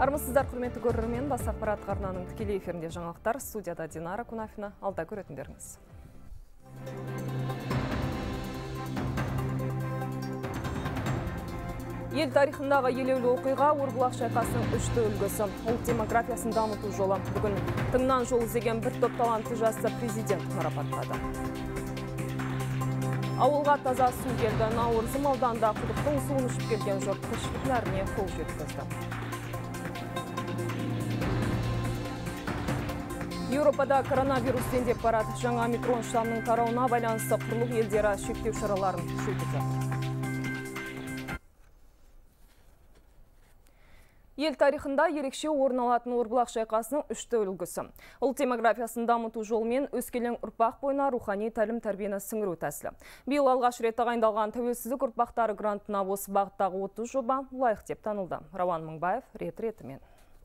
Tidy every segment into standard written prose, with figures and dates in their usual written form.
Армысыздар, құрметті көрермен, бас ақпарат арнаның тікелей эфирінде жаңалықтар. Студияда Динара Кунафина, алда көретіндеріңіз. Ел тарихындағы елеулі оқиға Орбұлақ шайқасының үшті үлгісі. Ұлт демографиясын дамыту жолы. Бүгін тыңнан жол іздеген бір топ талантты жасты президент марапаттады. Ауылға таза су келді. Наурызым ауданында құдықтың суын ішіп келген жұрт тіршілік нәріне қол жеткізді. Еуропада коронавирус дендеп барады. Жаңа микрон штамның тарауына байланысты құрлық елдері шектеу шараларын күшейтіп жатыр. Ел тарихында ерекше орын алатын Орбұлақ шайқасының үшті үлгісі. Ұлт демографиясын дамыту жолымен өскелең ұрпақ бойына рухани тәлім-тәрбиені сіңіру тәсілі. Биыл алғаш рет тағайындалған тәуелсіздік ұрпақтары грантына осы бағыттағы 30 жоба лайық деп танылды. Рауан Мыңбаев рет-ретімен.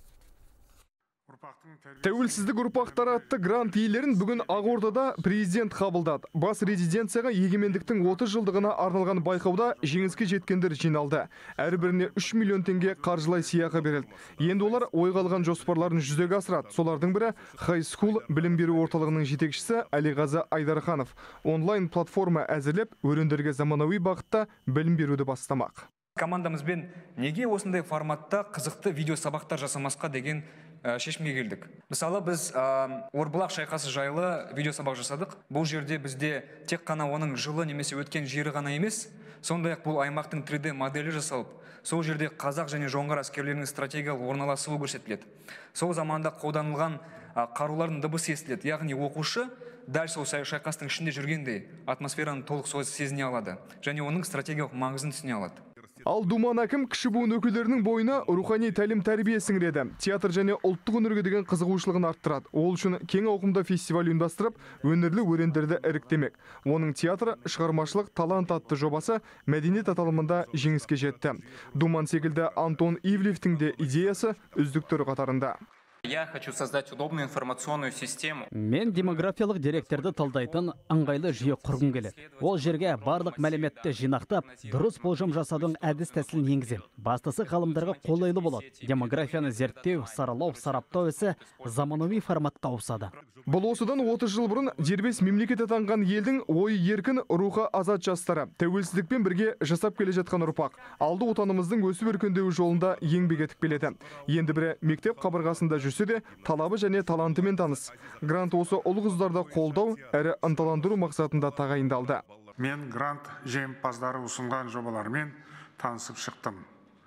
Тәуелсіздік ұрпақтары атты грант иелерін бүгін Ақордада президент қабылдады. Бас резиденцияға егемендіктің 30 жылдығына арналған байқауда жеңіске жеткендер жиналды. Әрбіріне 3 миллион теңге қаржылай сыйақы берілді. Енді олар ойға алған жоспарларын жүзеге асырады. Солардың бірі High School білім беру орталығының жетекшісі Әлиғазы Айдарханов. Онлайн платформа әзірлеп, өрендерге заманауи бағытта білім беруді бастамақ. Командамызбен неге осындай форматта қызықты видео сабақтар жасамасқа деген шешімге келдік. Мысалы, біз Орбұлақ шайқасы жайлы видео сабақ жасадық. Бұл жерде бізде тек қана оның жылы немесе өткен жері ғана емес, сондай-ақ бұл аймақтың 3D моделі жасалып, сол жерде қазақ және жоңғар әскерлерінің стратегиялық орналасуы көрсетіледі. Сол заманда қолданылған қарулардың дыбысы естіледі. Яғни оқушы дәл сол шайқастың ішінде жүргендей атмосфераны толық сезіне алады және оның стратегиялық маңызын түсіне алады. Ал Думан әкім кіші буын өкілдерінің бойына рухани тәлім-тәрбие сіңіреді. Театр және ұлттық өнерге деген қызығушылығын арттырады. Ол үшін кең ауқымда фестиваль ұйымдастырып, өнерлі өрендерді іріктемек. Оның театр шығармашылық талант атты жобасы мәдениет аталымында жеңіске жетті. Думан секілді Антон Ивлевтің де идеясы үздіктер қатарында. Я хочу создать удобную информационную систему. Мен демографиялық деректерді талдайтын ыңғайлы жүйе құрғым келеді. Ол жерге барлық мәліметті жинақтап, дұрыс болжам жасаудың әдіс тәсілін енгізем. Бастысы ғалымдарға қолайлы болады. Демографияны зерттеу, саралау, сараптау ісі заманауи форматқа ауысады. Бұл осыдан 30 жыл бұрын дербес мемлекет атанған елдің ойы еркін, рухы азат жастары. Тәуелсіздікпен бірге жасап келе жатқан ұрпақ. Алды отанымыздың өсіп өркендеуі жолында еңбек етіп келеді. Енді бірі мектеп қабырғасында жүрсе де талабы және талантымен таныс. Грант осы ұл қыздарды қолдау әрі ынталандыру мақсатында тағайындалды. Мен грант жеңімпаздары ұсынған жобалармен танысып шықтым.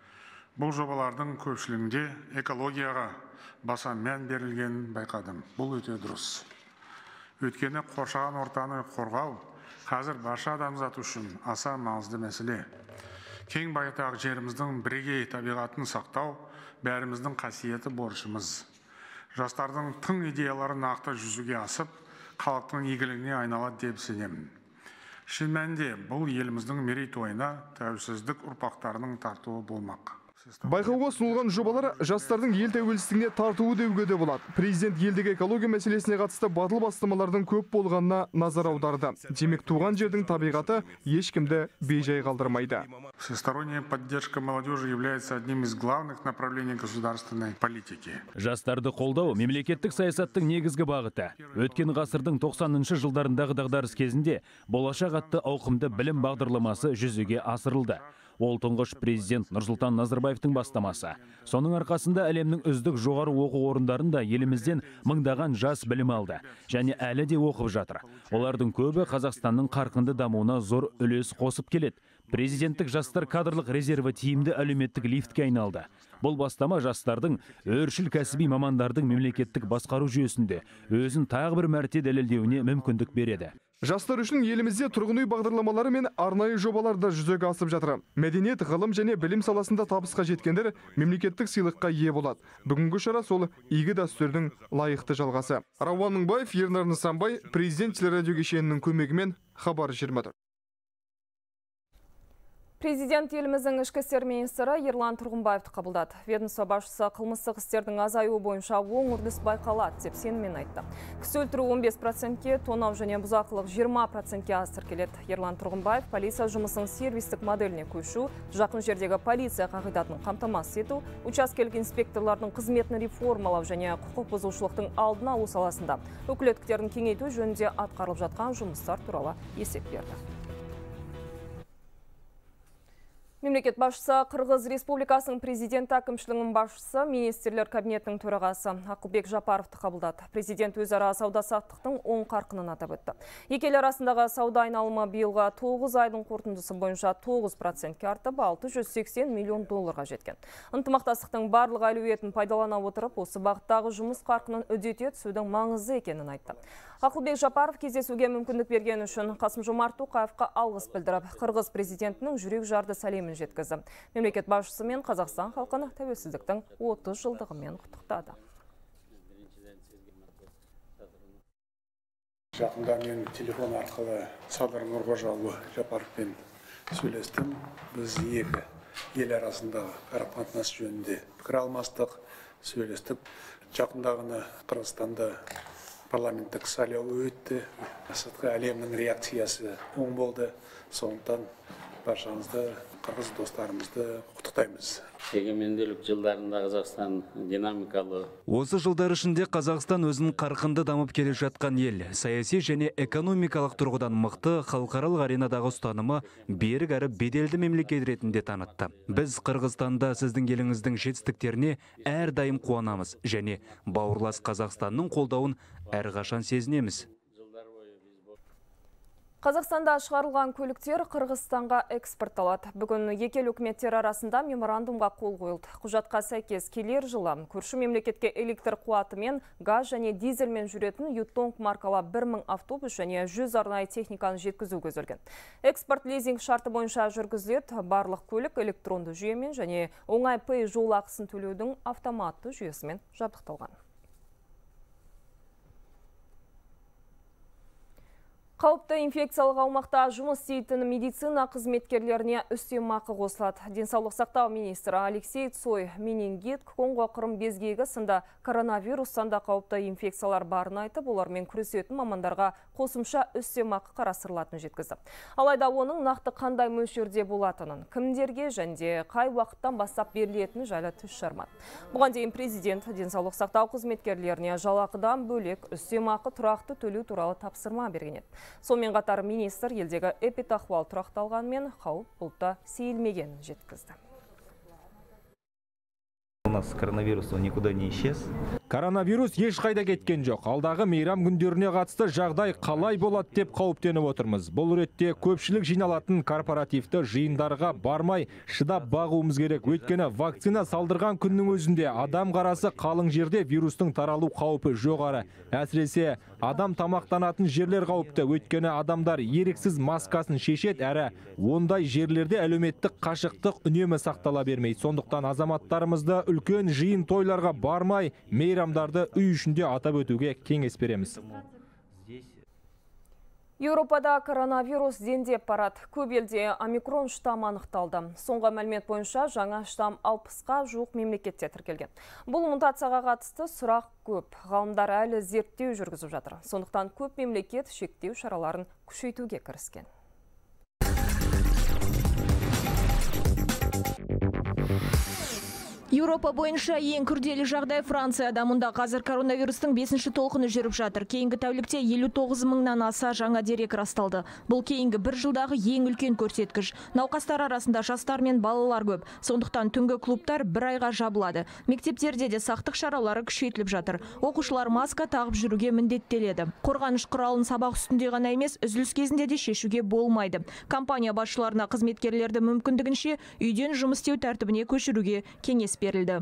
Бұл жобалардың көпшілігінде экологияға баса мән берілгенін байқадым. Бұл өте дұрыс. Өйткені қоршаған ортаны қорғау қазір барша адамзат үшін аса маңызды мәселе. Кең байтақ жеріміздің бірегей табиғатын сақтау бәріміздің қасиеті борышымыз. Жастардың тың идеялары нақты жүзеге асып, халықтың игілігіне айналады деп сенемін. Шын мәнінде бұл еліміздің мерейтойына тәуелсіздік ұрпақтарының тартуы болмақ. Байқауға ұсынылған жобалар жастардың ел тәуелсіздігіне тартуы деуге де болады. Президент елдегі экология мәселесіне қатысты батыл бастамалардың көп болғанына назар аударды. Демек туған жердің табиғаты ешкімді бейжай қалдырмайды. Всесторонняя поддержка молодежи является одним из главных направлений государственной политики. Жастарды қолдау мемлекеттік саясаттың негізгі бағыты. Өткен ғасырдың 90-шы жылдарындағы дағдарыс кезінде болашақ атты ауқымды білім бағдарламасы жүзеге асырылды. Ол тұңғыш президент Нұрсұлтан Назарбаевтың бастамасы. Соның арқасында әлемнің үздік жоғары оқу орындарында елімізден мыңдаған жас білім алды және әлі де оқып жатыр. Олардың көбі Қазақстанның қарқынды дамуына зор үлес қосып келеді. Президенттік жастар кадрлық резерві тиімді әлеуметтік лифтке айналды. Бұл бастама жастардың өршіл кәсіби мамандардың мемлекеттік басқару жүйесінде өзін тағы бір мәрте дәлелдеуіне мүмкіндік береді. Жастар үшін елімізде тұрғын үй бағдарламалары мен арнайы жобалар да жүзеге асып жатыр. Мәдениет, ғылым және білім саласында табысқа жеткендер мемлекеттік сыйлыққа ие болады. Бүгінгі шара сол игі дәстүрдің лайықты жалғасы. Рауан Мыңбаев, Ернар Нысанбай, президент телерадио кешенінің көмегімен Хабар 24. Президент еліміздің ішкі істер министрі Ерлан Тұрғынбаевты қабылдады. Ведомство басшысы қылмыстық істердің азаюы бойынша оң үрдіс байқалады деп сеніммен айтты. Кісі өлтіру 15%-ке, тонау және бұзақылық 20%-ке аз тіркеледі. Ерлан Тұрғынбаев полиция жұмысының сервистік моделіне көшу, жақын жердегі полиция қағидатын қамтамасыз ету, учаскелік инспекторлардың қызметін реформалау және құқық бұзушылықтың алдын алу саласында өкілеттіктерін кеңейту жөнінде атқарылып жатқан жұмыстар туралы есеп берді. Мемлекет басшысы Қырғыз Республикасының президент әкімшілігінің басшысы министрлер кабинетінің төрағасы Ақылбек Жапаровты қабылдады. Президент өзара сауда-саттықтың оң қарқынын атап өтті. Екі ел арасындағы сауда айналымы биылға 9 айдың қорытындысы бойынша 9%-ке артып, 680 миллион долларға жеткен. Ынтымақтастықтың барлық әлеуетін пайдалана отырып, осы бағыттағы жұмыс қарқынын үдете түсудің маңызды екенін айтты. Ақылбек Жапаров кездесуге мүмкіндік берген үшін Қасым-Жомарт Тоқаевқа алғыс білдіріп, Қырғыз президентінің жүрек жарды сәлемін жеткізді. Мемлекет басшысы мен Қазақстан халқын тәуелсіздіктің 30 жылдығымен құттықтады. Жақында мен телефон арқылы Садыр Нұрғожаұлы Жапаровпен сөйлестім. Біз екі ел арасындағы қарым-қатынас жөнінде пікір алмастық, сөйлестік. Жақында ғана Қырғызстанда парламенттік сайлау өтті. Сыртқы әлемнің реакциясы оң болды. Сондықтан баршаңызды, қырғыз достарымызды құттықтаймыз. Егеменділік жылдарында Қазақстан динамикалы. Осы жылдар ішінде Қазақстан өзін қарқынды дамып келе жатқан ел. Саяси және экономикалық тұрғыдан мықты, халықаралық аренадағы ұстанымы берік әрі беделді мемлекет ретінде танытты. Біз Қырғызстанда сіздің еліңіздің жетістіктеріне әрдайым қуанамыз және бауырлас Қазақстанның қолдауын әрқашан сезінеміз. Қазақстанда шығарылған көліктер Қырғызстанға экспортталады. Бүгін екі ел үкіметтері арасында меморандумға қол қойылды. Құжатқа сәйкес келер жылы көрші мемлекетке электр қуатымен, газ және дизельмен жүретін Ютонг маркалы 1000 автобус және 100 арнайы техниканы жеткізу көзделген. Экспорт лизинг шарты бойынша жүргізіледі. Барлық көлік электронды жүйемен және оңай пэй жол ақысын төлеудің автоматты жүйесімен жабдықталған. Қауіпті инфекциялық аумақта жұмыс істейтін медицина қызметкерлеріне үстемақы қосылады. Денсаулық сақтау министрі Алексей Цой менингит, қоңғы-қырым безгегі сынды коронавирустан да қауіпті инфекциялар барын айтып, олармен күресетін мамандарға қосымша үстемақы қарастырылатынын жеткізді. Алайда оның нақты қандай мөлшерде болатынын, кімдерге және қай уақыттан бастап берілетіні жайлы түс жармады. Бұған дейін президент денсаулық сақтау қызметкерлеріне жалақыдан бөлек үстемақы тұрақты төлеу туралы тапсырма берген еді. Сонымен қатар министр елдегі эпидахуал тұрақталғанмен қауіп бұлтта сейілмегенін жеткізді. У нас коронавирус никуда не исчез. Коронавирус ешқайда кеткен жоқ. Алдағы мейрам күндеріне қатысты жағдай қалай болады деп қауіптеніп отырмыз. Бұл ретте көпшілік жиналатын корпоративті жиындарға бармай шыдап бағуымыз керек. Өйткені вакцина салдырған күннің өзінде адам қарасы қалың жерде вирустың таралу қаупі жоғары. Әсіресе адам тамақтанатын жерлер қауіпті. Өйткені адамдар еріксіз маскасын шешеді, әрі ондай жерлерде әлеуметтік қашықтық үнемі сақтала бермейді. Сондықтан азаматтарымызды үлкен жиын тойларға бармай, мейрамдарды үй ішінде атап өтуге кеңес береміз. Еуропада коронавирус дендеп барады. Көп елде омикрон штаммы анықталды. Соңғы мәлімет бойынша жаңа штамм 60-қа жуық мемлекетте тіркелген. Бұл мутацияға қатысты сұрақ көп. Ғалымдар әлі зерттеу жүргізіп жатыр. Сондықтан көп мемлекет шектеу шараларын күшейтуге кіріскен. Еуропа бойынша ең күрделі жағдай Францияда. Мұнда қазір коронавирустың 5-ші толқыны жүріп жатыр. Кейінгі тәулікте 59 мыңнан аса жаңа дерек расталды. Бұл кейінгі бір жылдағы ең үлкен көрсеткіш. Науқастар арасында жастар мен балалар көп. Сондықтан түнгі клубтар бір айға жабылады. Мектептерде де сақтық шаралары күшейтіліп жатыр. Оқушылар маска тағып жүруге міндеттеледі. Қорғаныш құралын сабақ үстінде ғана емес, үзіліс кезінде де шешуге болмайды. Компания басшыларына қызметкерлерді мүмкіндігінше үйден жұмыс істеу тәртібіне көшіруге кеңес берілді.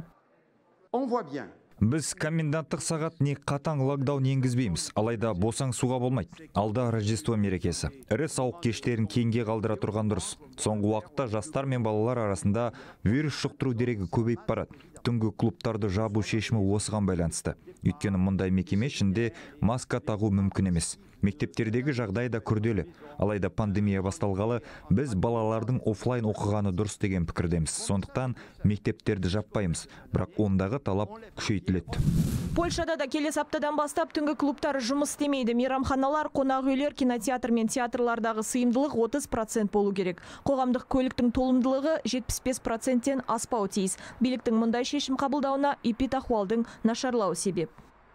Біз коменданттық сағат не қатаң локдаун енгізбейміз, алайда босаң суға болмайды. Алда Рождество мерекесі. Ірі сауық кештерін кейінге қалдыра тұрған дұрыс. Соңғы уақытта жастар мен балалар арасында вирус жұқтыру дерегі көбейіп барады. Түнгі клубтарды жабу шешімі осыған байланысты. Өйткені мұндай мекеме ішінде маска тағу мүмкін емес. Мектептердегі жағдай да күрделі. Алайда пандемия басталғалы біз балалардың офлайн оқығаны дұрыс деген пікірдеміз. Сондықтан мектептерді жаппаймыз, бірақ ондағы талап күшейтіледі. Польшада да келесі аптадан бастап түнгі клубтары жұмыс істемейді. Мейрамханалар, қонақ үйлер, кинотеатр мен театрлардағы сыйымдылық 30% болу керек. Қоғамдық көліктің толымдылығы 75%-тен аспау тиіс. Биліктің мұндай шешім қабылдауына эпидахуалдың нашарлауы себеп.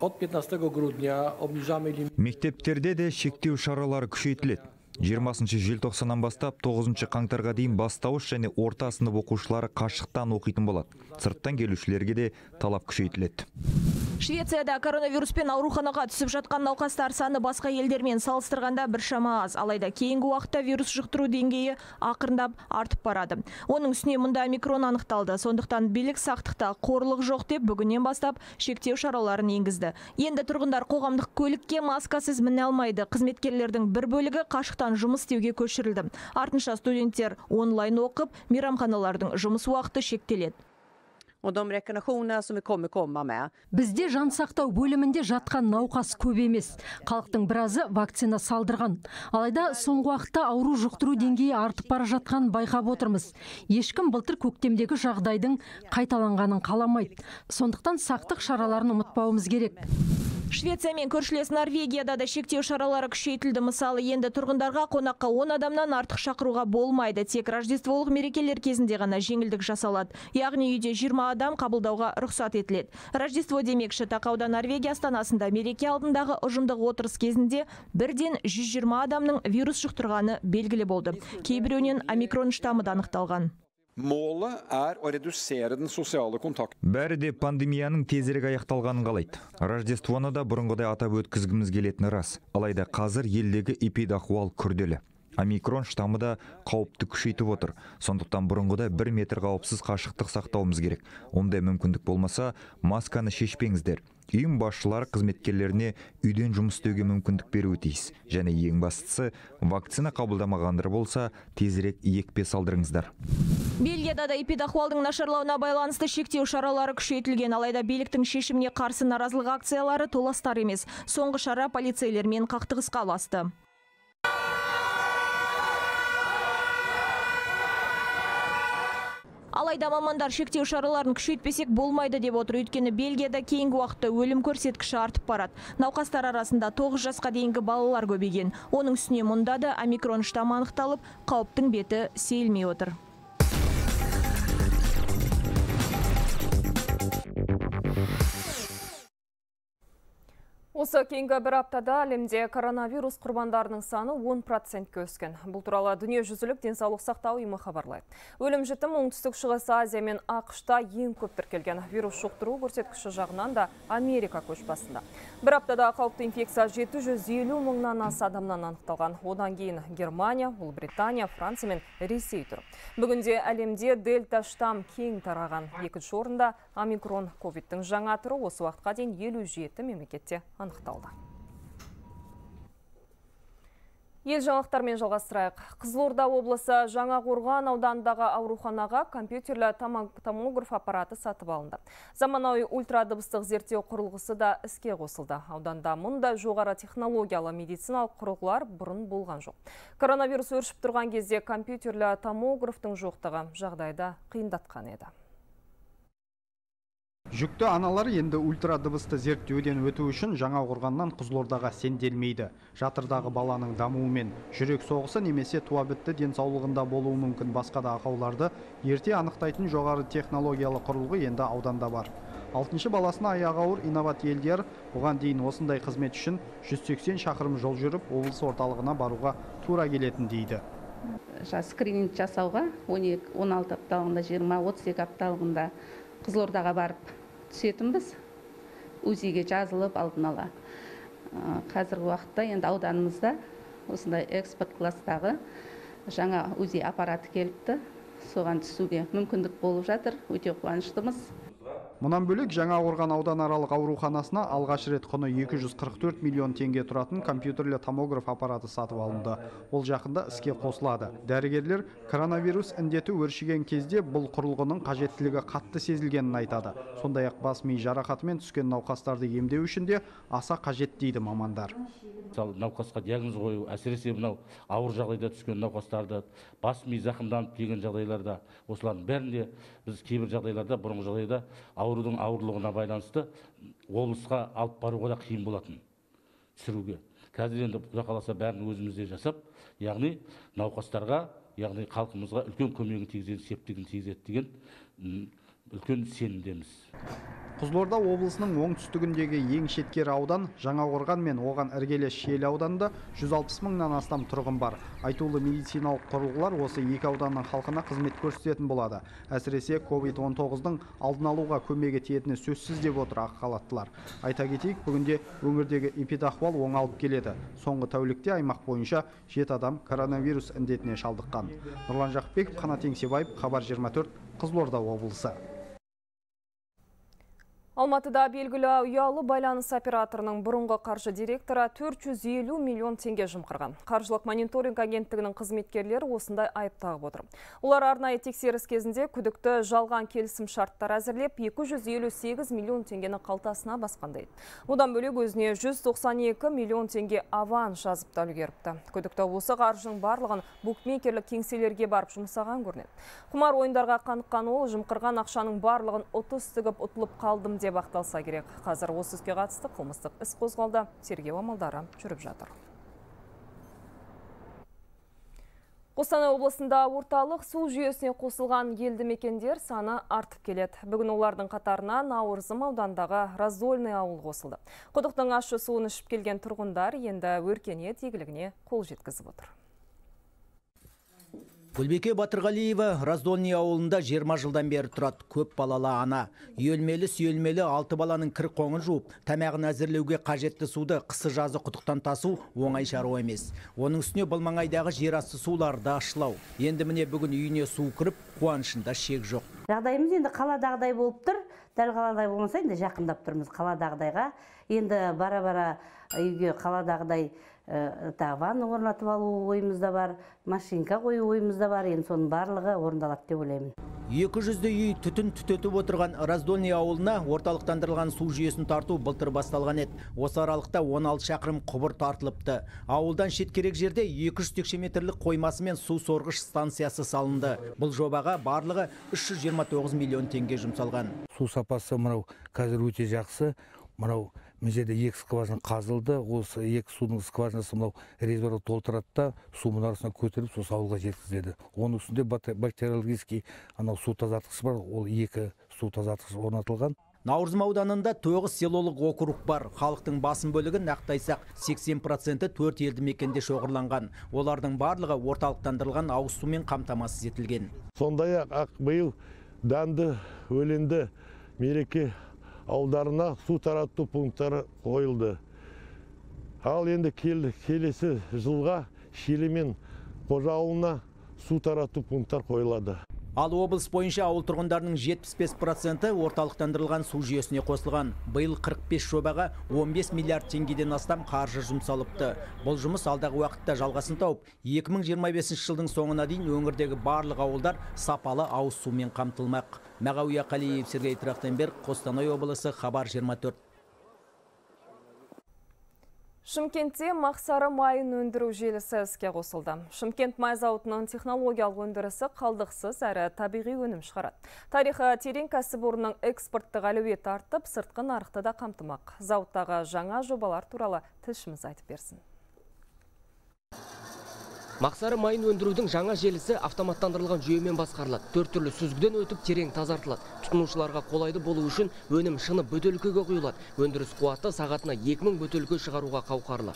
Мектептерде де шектеу шаралары күшейтіледі. 20 желтоқсаннан бастап 9 қаңтарға дейін бастауыш және орта сынып оқушылары қашықтан оқитын болады. Сырттан келушілерге де талап күшейтіледі. Швецияда коронавируспен ауруханаға түсіп жатқан науқастар саны басқа елдермен салыстырғанда біршама аз. Алайда кейінгі уақытта вирус жұқтыру деңгейі ақырындап артып барады. Оның үстіне мұнда омикрон анықталды. Сондықтан билік сақтықта қорлық жоқ деп бүгіннен бастап шектеу шараларын енгізді. Енді тұрғындар қоғамдық көлікке маскасыз міне алмайды. Қызметкерлердің бір бөлігі қашықтан жұмыс істеуге көшірілді. Артынша студенттер онлайн оқып, мейрамханалардың жұмыс уақыты шектеледі. Бізде жан сақтау бөлімінде жатқан науқас көп емес. Халықтың біразы вакцина салдырған. Алайда соңғы уақытта ауру жұқтыру деңгейі артып бара жатқанын байқап отырмыз. Ешкім былтыр көктемдегі жағдайдың қайталанғанын қаламайды. Сондықтан сақтық шараларын ұмытпауымыз керек. Швеция мен көршілес Норвегияда да шектеу шаралары күшейтілді. Мысалы, енді тұрғындарға қонаққа 10 адамнан артық шақыруға болмайды. Тек рождестволық мерекелер кезінде ғана жеңілдік жасалады. Яғни үйде 20 адам қабылдауға рұқсат етіледі. Рождество демекші, тақауда Норвегия астанасында мереке алдындағы ұжымдық отырыс кезінде бірден 120 адамның вирус жұқтырғаны белгілі болды. Кейбіреуінен омикрон штамы да анықталған. Målet å redusere den sosiale kontakten. Бәрі де пандемияның тезірек аяқталғанын қалайды. Рождествоны да бұрынғыдай атап өткізгіміз келетіні рас. Алайда қазір елдегі эпидахуал күрделі. Омикрон штамы да қауіпті күшейтіп отыр. Сондықтан бұрынғыдай 1 метр қауіпсіз қашықтық сақтауымыз керек. Ондай мүмкіндік болмаса, масканы шешпеңіздер. Үйім басшылары қызметкерлеріне үйден жұмыс істеуге мүмкіндік беруі тиіс. Және ең бастысы, вакцина қабылдамағандар болса, тезірек екпе салдырыңыздар. Бельгияда да эпидахуалдың нашарлауына байланысты шектеу шаралары күшейтілген. Алайда биліктің шешіміне қарсы наразылық акциялары толастар емес. Соңғы шара полицейлермен қақтығысқа ұласты. Алайда мамандар шектеу шараларын күшейтпесек болмайды деп отыр. Өйткені Бельгияда кейінгі уақытта өлім көрсеткіші артып барады. Науқастар арасында 9 жасқа дейінгі балалар көбейген. Оның үстіне мұнда да омикрон штамы анықталып, қауіптің беті сейілмей отыр. Осы кейінгі бір аптада әлемде коронавирус құрбандарының саны 10%-ке өскен. Бұл туралы дүниежүзілік денсаулық сақтау ұйымы хабарлайды. Өлім жітім оңтүстік шығыс Азия мен ақш-та ең көп тіркелген. Вирус жұқтыру көрсеткіші жағынан да Америка көш басында. Бір аптада қауіпті инфекция 750 мыңнан аса адамнан анықталған. Одан кейін Германия, Ұлыбритания, Франция мен Ресей тұр. Бүгінде әлемде дельта штам кең тараған. Екінші орында омикрон ковидтің жаңа түрі осы уақытқа дейін 57 мемлекетте анықталды. Ел жаңалықтармен жалғастырайық. Қызылорда облысы Жаңақорған ауданындағы ауруханаға компьютерлі томограф аппараты сатып алынды. Заманауи ультрадыбыстық зерттеу құрылғысы да іске қосылды. Ауданда мұндай жоғары технологиялы медициналық құрылғылар бұрын болған жоқ. Коронавирус өршіп тұрған кезде компьютерлі томографтың жоқтығы жағдайда қиындатқан еді. Жүкті аналар енді ультрадыбысты зерттеуден өту үшін Жаңақорғаннан Қызылордаға сенделмейді. Жатырдағы баланың дамуымен жүрек соғысы немесе туа бітті денсаулығында болуы мүмкін басқа да ақауларды ерте анықтайтын жоғары технологиялы құрылғы енді ауданда бар. 6-шы баласына аяғы ауыр Инабат Елдер бұған дейін осындай қызмет үшін 180 шақырым жол жүріп, облыс орталығына баруға тура келетін дейді. Скрининг жасауға 16 апталығында, 20-32 апталығында Қызылордаға барып түсетінбіз, УЗИге жазылып алдын ала. Қазіргі уақытта енді ауданымызда осындай экспорт класстағы жаңа УЗИ аппараты келіпті. Соған түсуге мүмкіндік болып жатыр, өте қуаныштымыз. Мұнан бөлек Жаңақорған ауданаралық ауруханасына алғаш рет құны 244 миллион теңге тұратын компьютерлі томограф аппараты сатып алынды. Ол жақында іске қосылады. Дәрігерлер коронавирус індеті өршіген кезде бұл құрылғының қажеттілігі қатты сезілгенін айтады. Сондай-ақ бас ми жарақатымен түскен науқастарды емдеу үшін де аса қажет дейді мамандар. Мысалы, науқасқа диагноз қою, әсіресе мынау ауыр жағдайда түскен науқастарды, бас ми зақымданып келген жағдайларда, осылардың бәрінде біз кейбір жағдайларда, бұрынғы жағдайда аурудың ауырлығына байланысты облысқа алып баруға да қиын болатын түсіруге. Қазір енді Құдай қаласа бәрін өзімізде жасап, яғни науқастарға, яғни халқымызға үлкен көмегін тигізеді, септігін тигізеді деген үлкен сенімдеміз. Қызылорда облысының оңтүстігіндегі ең шеткері аудан Жаңақорған мен оған іргелес Шиелі ауданында 160 мыңнан астам тұрғын бар. Айтулы медициналық құрылғылар осы екі ауданның халқына қызмет көрсететін болады. Әсіресе COVID-19-ның алдын алуға көмегі тиетіні сөзсіз деп отыр ақ халаттылар. Айта кетейік, бүгінде өңірдегі эпидахуал оңалып келеді. Соңғы тәулікте аймақ бойынша 7 адам коронавирус індетіне шалдыққан. Нұрлан Жақпеков, Қанат Еңсебаев, Хабар 24, Қызылорда облысы. Алматыда белгілі ұялы байланыс операторының бұрынғы қаржы директоры 450 миллион теңге жымқырған. Қаржылық мониторинг агенттігінің қызметкерлері осындай айып тағып отыр. Олар арнайы тексеріс кезінде күдікті жалған келісім шарттар әзірлеп 258 миллион теңгені қалтасына басқандай. Одан бөлек өзіне 192 миллион теңге аванс жазып та үлгеріпті. Күдікті осы қаржының барлығын букмекерлік кеңселерге барып жұмсаған көрінеді. Құмар ойындарға қаныққан ол жымқырған ақшаның барлығын ұтып ұтылып қалдым деп ақталса керек. Қазір осы іске қатысты қылмыстық іс қозғалды, тергеу амалдары жүріп жатыр. Қостанай облысында орталық су жүйесіне қосылған елді мекендер саны артып келеді. Бүгін олардың қатарына Наурызым аудандағы Раздольный ауыл қосылды. Құдықтың ащы суын ішіп келген тұрғындар енді өркениет игілігіне қол жеткізіп отыр. Гүлбеке Батырғалиева Раздольный ауылында 20 жылдан бері тұрады. Көп балалы ана. Үйелмелі-сүйелмелі 6 баланың кір қоңын жуып, тамағын әзірлеуге қажетті суды қысы-жазы құдықтан тасу оңай шаруа емес. Оның үстіне бұл маңайдағы жер асты суларды ашылау. Енді міне бүгін үйіне су кіріп, қуанышында шек жоқ. Жағдайымыз енді қаладағыдай болып тұр. Дәл қаладай болмаса, енді жақындап тұрмыз қаладағыдайға. Енді бара-бара үйге қаладағыдай ванна орнатып алу ойымызда бар, машинка қою ойымызда бар, енді соның барлығы орындалады деп ойлаймын. 200 үй түтін түтетіп отырған Раздольный ауылына орталықтандырылған су жүйесін тарту былтыр басталған еді. Осы аралықта 16 шақырым құбыр тартылыпты. Ауылдан шеткерек жерде 200 текше метрлік қоймасы мен су сорғыш станциясы салынды. Бұл жобаға барлығы 329 миллион теңге жұмсалған. Су сапасы мынау қазір өте жақсы. Мынау жерде 2 скважина қазылды. Осы 2 судың скважинасы мынау резервуар толтырады да су мұнарасына көтеріп, сол ауылға жеткізіледі. Оның үстінде бактериологический анау су тазартқыш бар, ол 2 су тазартқыш орнатылған. Наурызым ауданында 9 селолық округ бар. Халықтың басым бөлігін нақтайсақ 80% 4 елді мекенде шоғырланған. Олардың барлығы орталықтандырылған ауыз сумен қамтамасыз етілген. Сондай-ақ биыл Данды, Өленді, Мереке ауылдарына су тарату пункттары қойылды. Ал енді келесі жылға Шиелі мен Қожа ауылына су тарату пункттар қойылады. Ал облыс бойынша ауыл тұрғындарының 75% орталықтандырылған су жүйесіне қосылған. Биыл 45 жобаға 15 миллиард теңгеден астам қаржы жұмсалыпты. Бұл жұмыс алдағы уақытта жалғасын тауып, 2025 жылдың соңына дейін өңірдегі барлық ауылдар сапалы ауыз сумен қамтылмақ. Мағауия Қалиев, Сергей Трахтенберг, Қостанай облысы, Хабар 24. Шымкентте Мақсары майын өндіру желісі іске қосылды. Шымкент май зауытының технологиялық өндірісі қалдықсыз әрі табиғи өнім шығарады. Тарихы терең кәсіпорынның экспорттық әлеуеті артып, сыртқы нарықты да қамтымақ. Зауыттағы жаңа жобалар туралы тілшіміз айтып берсін. Мақсары майын өндірудің жаңа желісі автоматтандырылған жүйемен басқарылады. 4 түрлі сүзгіден өтіп терең тазартылады. Тұтынушыларға қолайды болу үшін өнім шыны бөтелкеге құйылады. Өндіріс қуаты сағатына 2000 бөтелке шығаруға қауқарлы.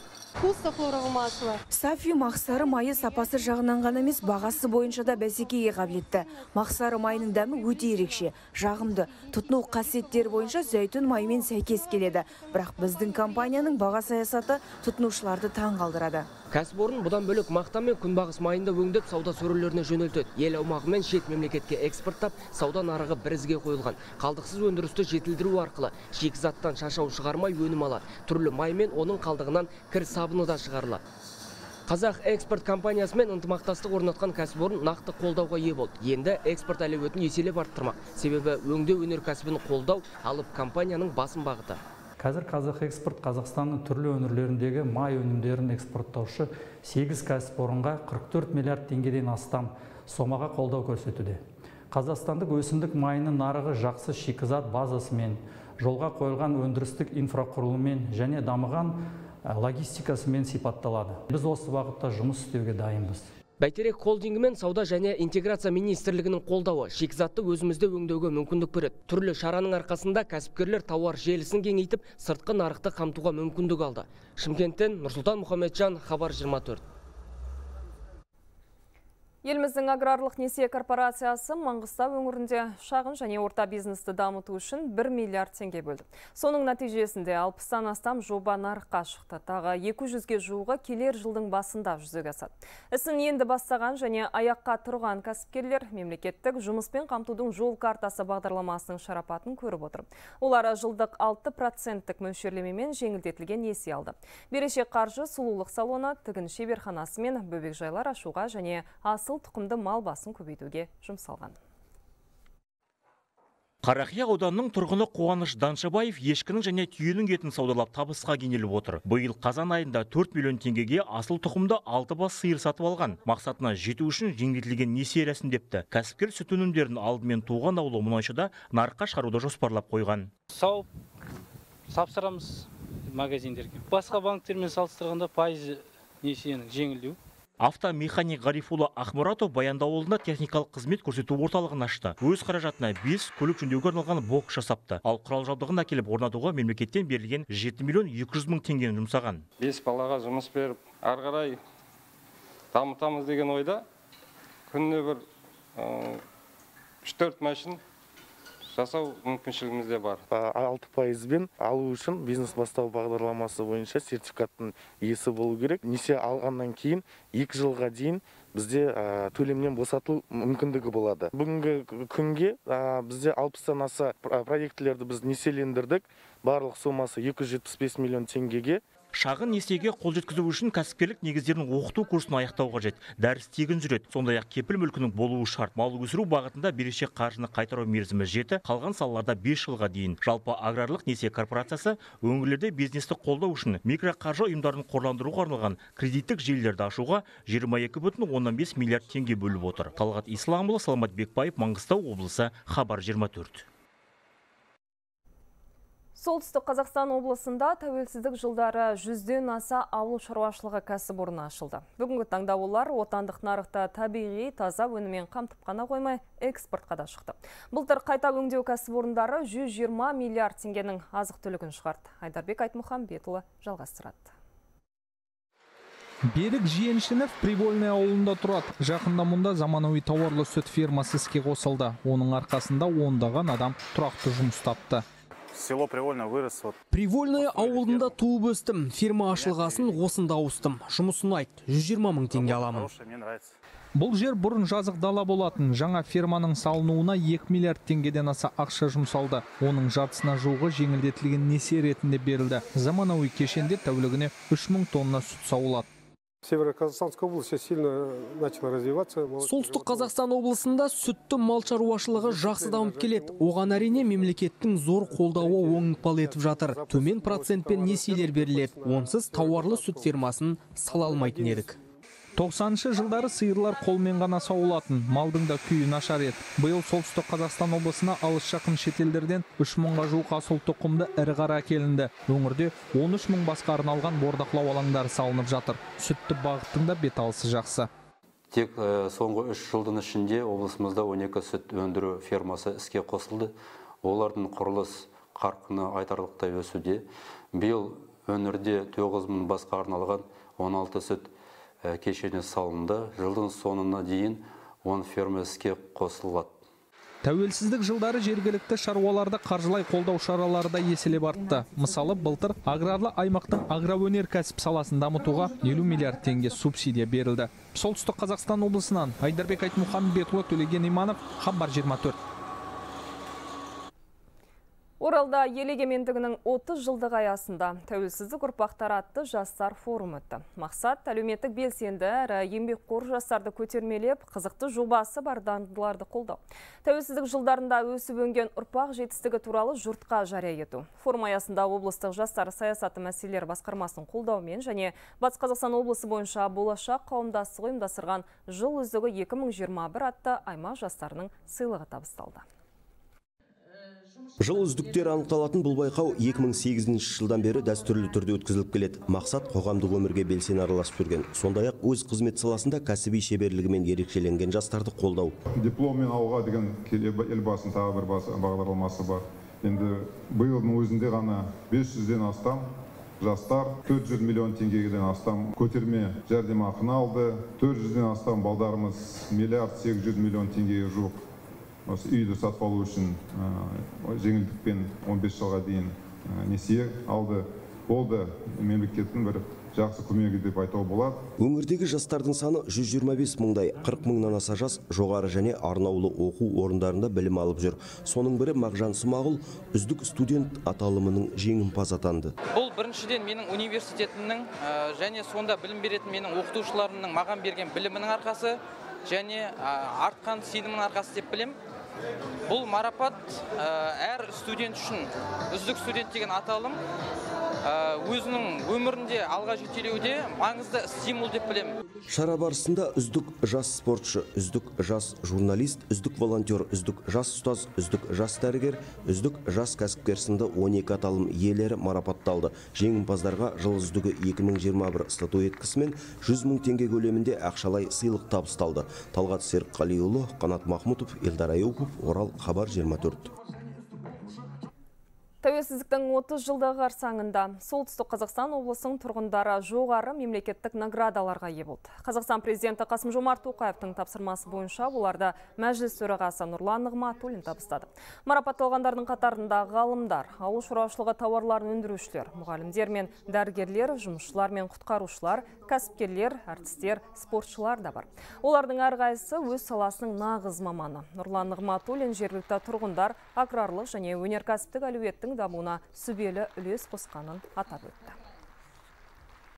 Сафи Мақсары майы сапасы жағынан ғана емес, бағасы бойынша да бәсекеге қабілетті. Мақсары майының дәмі өте ерекше, жағымды. Тұтыну қасиеттері бойынша зәйтүн майымен сәйкес келеді. Бірақ біздің компанияның баға саясаты тұтынушыларды таң қалдырады. Кәсіпорын бұдан бөлек мақта мен күнбағыс майында өңдеп сауда сөрелеріне жөнелтеді. Ел аумағы мен шет мемлекетке экспорттап, сауда нарығы бірізге қойылған. Қалдықсыз өндірісті жетілдіру арқылы шикізаттан шашау шығармай өнім алады. Түрлі май мен оның қалдығынан кір сабыны да шығарылады. Қазақ экспорт компаниясымен ынтымақтастық орнатқан кәсіпорын нақты қолдауға ие болды. Енді экспорт әлеуетін еселеп арттырмақ. Себебі өңдеу өнеркәсібін қолдау алып компанияның басым бағыты. Қазір Казахэкспорт Қазақстанның түрлі өңірлеріндегі май өнімдерін экспорттаушы 8 кәсіпорынға 44 миллиард теңгеден астам сомаға қолдау көрсетуде. Қазақстандық өсімдік майының нарығы жақсы шикізат базасымен, жолға қойылған өндірістік инфрақұрылыммен және дамыған логистикасымен сипатталады. Біз осы бағытта жұмыс істеуге дайынбыз. Бәйтерек холдингі мен сауда және интеграция министрлігінің қолдауы шикізатты өзімізде өңдеуге мүмкіндік береді. Түрлі шараның арқасында кәсіпкерлер тауар желісін кеңейтіп, сыртқы нарықты қамтуға мүмкіндік алды. Шымкенттен Нұрсұлтан Мұхамеджан, Хабар 24. Еліміздің аграрлық несие корпорациясы Маңғыстау өңірінде шағын және орта бизнесті дамыту үшін 1 миллиард теңге бөлді. Соның нәтижесінде 60-тан астам жоба нарыққа шықты. Тағы 200-ге жуығы келер жылдың басында жүзеге асады. Ісін енді бастаған және аяққа тұрған кәсіпкерлер мемлекеттік жұмыспен қамтудың жол картасы бағдарламасының шарапатын көріп отыр. Олар жылдық 6% мөлшерлемемен жеңілдетілген несие алды. Берешек қаржы сұлулық салоны, тігін шеберханасы мен бөбекжайлар ашуға және асыл тұқымды мал басын көбейтуге жұмсалған. Қарақия ауданының тұрғыны Қуаныш Даншыбаев ешкінің және түйенің етін саудалап табысқа кенеліп отыр. Биыл қазан айында 4 миллион теңгеге асыл тұқымды 6 бас сиыр сатып алған. Мақсатына жету үшін жеңілдетілген несие рәсімдепті. Кәсіпкер сүт өнімдерін алдымен туған ауылы мұнайшыда нарыққа шығаруды жоспарлап қойған. Сауып сапсырамыз магазиндерге. Басқа банктермен салыстырғанда пайызы несиенің жеңілдеу. Автомеханик Ғарифулы Ақмұратов Баянды ауылында техникалық қызмет көрсету орталығын ашты. Өз қаражатына 5 көлік жөндеуге арналған бокс жасапты. Ал құрал жабдығын әкеліп орнатуға мемлекеттен берілген 7 миллион 200 мың теңгені жұмсаған. 5 балаға жұмыс беріп, ары қарай дамытамыз деген ойда күніне бір 3-4 машин жасау мүмкіншілігімізде бар. 6%-бен алу үшін бизнес бастау бағдарламасы бойынша сертификаттың иесі болу керек. Несие алғаннан кейін 2 жылға дейін бізде төлемнен босатылу мүмкіндігі болады. Бүгінгі күнге бізде 60-тан аса проектілерді біз несиелендірдік. Барлық сомасы 275 миллион теңгеге. Шағын несиеге қол жеткізу үшін кәсіпкерлік негіздерін оқыту курсын аяқтау қажет. Дәріс тегін жүреді. Сондай-ақ кепіл мүлкінің болуы шарт. Мал өсіру бағытында берешек қаржыны қайтару мерзімі 7, қалған салаларда 5 жылға дейін. Жалпы аграрлық несие корпорациясы өңірлерде бизнесті қолдау үшін микроқаржы ұйымдарын қорландыруға арналған кредиттік желілерді ашуға 22,15 миллиард теңге бөліп отыр. Талғат Исламұлы, Саламат Бекбаев, Маңғыстау облысы, Хабар 24. Солтүстік Қазақстан облысында тәуелсіздік жылдары 100-ден аса ауыл шаруашылығы кәсіпорны ашылды. Бүгінгі таңда олар отандық нарықта табиғи таза өніммен қамтып қана қоймай, экспортқа да шықты. Былтыр қайта өңдеу кәсіпорындары 120 миллиард теңгенің азық-түлігін шығарды. Айдарбек Айтмұхамбетұлы жалғастырады. Берік Жиеншінов Привольный ауылында тұрады. Жақында мұнда заманауи тауарлы сүт фермасы іске қосылды. Оның арқасында ондаған адам тұрақты жұмыс тапты. Село Привольное вырос. Привольное ауылында туып өстім. Ферма ашылғасын осында ауыстым. Жұмысын айт, 120 мың теңге аламын. Бұл жер бұрын жазық дала болатын. Жаңа ферманың салынуына 2 миллиард теңгеден аса ақша жұмсалды. Оның жартысына жуығы жеңілдетілген несие ретінде берілді. Заманауи кешенде тәулігіне 3000 тонна сүт сауылады. Северо-Казахстанская область сильно начала развиваться. Солтүстік Қазақстан облысында сүтті мал шаруашылығы жақсы дамып келеді. Оған әрине мемлекеттің зор қолдауы оң ықпал етіп жатыр. Төмен процентпен несиелер беріледі. Онсыз тауарлы сүт фермасын сала алмайтын едік. 90-шы жылдары сиырлар қолмен ғана сауылатын, малдың да күйі нашар еді. Биыл Солтүстік Қазақстан облысына алыс жақын шетелдерден 3000-ға жуық асыл тұқымды ірі қара әкелінді. Өңірде 13 мың басқа арналған бордақылау алаңдары салынып жатыр. Сүтті бағыттың да беталысы жақсы. Тек соңғы 3 жылдың ішінде облысымызда 12 сүт өндіру фермасы іске қосылды. Олардың құрылыс қарқыны айтарлықтай өсуде. Биыл өңірде 9000 басқа арналған 16 сүт кешені салынды. Жылдың соңына дейін 10 ферма іске қосылады. Тәуелсіздік жылдары жергілікті шаруаларды қаржылай қолдау шаралары да еселеп артты. Мысалы, былтыр аграрлы аймақтың агроөнеркәсіп саласын дамытуға 50 миллиард теңге субсидия берілді. Солтүстік Қазақстан облысынан Айдарбек Айтмұхамбетұлы, Төлеген Иманов, Хабар 24. Оралда ел егемендігінің 30 жылдығы аясында тәуелсіздік ұрпақтары атты жастар форумы өтті. Мақсат әлеуметтік белсенді әрі еңбекқор жастарды көтермелеп, қызықты жобасы бар дандыларды қолдау. Тәуелсіздік жылдарында өсіп өнген ұрпақ жетістігі туралы жұртқа жария ету. Форум аясында облыстық жастар саясаты мәселелері басқармасының қолдауымен және Батыс Қазақстан облысы бойынша болашақ қауымдастығы ұйымдастырған жыл үздігі 2021 атты аймақ жастарының сыйлығы табысталды. Жыл үздіктері анықталатын бұл байқау 2008 жылдан бері дәстүрлі түрде өткізіліп келеді. Мақсат қоғамдық өмірге белсене араласып жүрген. Сондай-ақ өз қызмет саласында кәсіби шеберлігімен ерекшеленген жастарды қолдау. Дипломмен ауылға деген елбасының тағы бір бағдарламасы бар. Енді биылдың өзінде ғана 500-ден астам жастар 400 миллион теңгеден астам көтерме жәрдемақыны алды. 400-ден астам балдарымыз миллиард 800 миллион теңгеге жуық осы үйді сатып алу үшін жеңілдікпен 15 жылға дейін несие алды. Болды мемлекеттің бір жақсы көмегі деп айтуға болады. Өңірдегі жастардың саны 125 мыңдай, 40 мыңнан аса жас жоғары және арнаулы оқу орындарында білім алып жүр. Соның бірі Мағжан Смағұл үздік студент аталымының жеңімпазы атанды. Бұл біріншіден менің университетімнің және сонда білім беретін менің оқытушыларымның маған берген білімінің арқасы және артқан сенімінің арқасы деп білем. Бұл марапат әр студент үшін үздік студент деген аталым өзінің өмірінде алға жетелеуде маңызды стимул деп білем. Шара барысында үздік жас спортшы, үздік жас журналист, үздік волонтер, үздік жас ұстаз, үздік жас дәрігер, үздік жас кәсіпкер сынды 12 аталым иелері марапатталды. Жеңімпаздарға жыл үздігі 2021 статуэткасымен 100 мың теңге көлемінде ақшалай сыйлық табысталды. Талғат Серікқалиұлы, Қанат Махмутов, Елдар Аюпов, Орал, Хабар 24. Тәуелсіздіктің 30 жылдағы қарсаңында Солтүстік Қазақстан облысының тұрғындары жоғары мемлекеттік наградаларға ие болды. Қазақстан президенті Қасым-Жомарт Тоқаевтың тапсырмасы бойынша оларды мәжіліс төрағасы Нұрлан Нығматуллин табыстады. Марапатталғандардың қатарында ғалымдар, ауыл шаруашылығы тауарларын өндірушілер, мұғалімдер мен дәрігерлер, жұмысшылар мен құтқарушылар, кәсіпкерлер, әртістер, спортшылар да бар. Олардың әрқайсысы өз саласының нағыз маманы. Нұрлан Нығматуллин жергілікті тұрғындар аграрлық және өнеркәсіптік әлеуеттің дамуына сүбелі үлес қосқанын атап өтті.